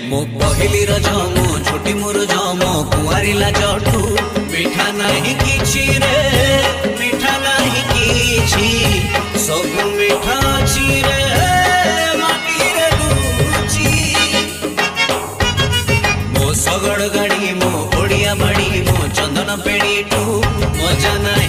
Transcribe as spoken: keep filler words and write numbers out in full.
मो पहली रज मो छोटी मुरुज मो कुआरी लाजठू मिठा नहीं किछि रे मिठा नहीं किछि सब मिठा अछि रे माटी रे लुचि मो सगड़ गाड़ी मो ओडिया बाड़ी मो चंदन पेड़ी टू मजा नहीं